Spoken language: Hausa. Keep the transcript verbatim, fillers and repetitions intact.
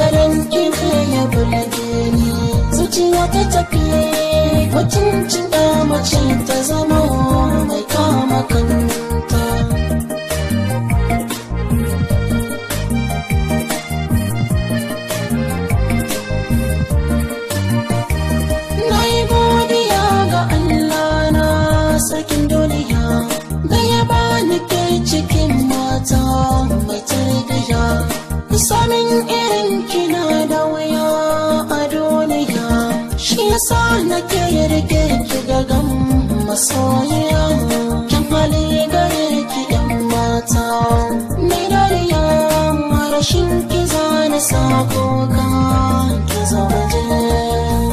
tsarin ki ya burge ni zuciya ta tafiye mutuncin da mace ta zama mai kama kanta. Na yi godiya ga Allah na sarkin duniya da ya bani ke cikin mata mai tarbiyya. Samin irin kina da wuya a duniya shi yasa nake rike ki gagan masoyiya. Kin hali gare ki yan mata mai dariya rashin ki zana sako ka ki zama je.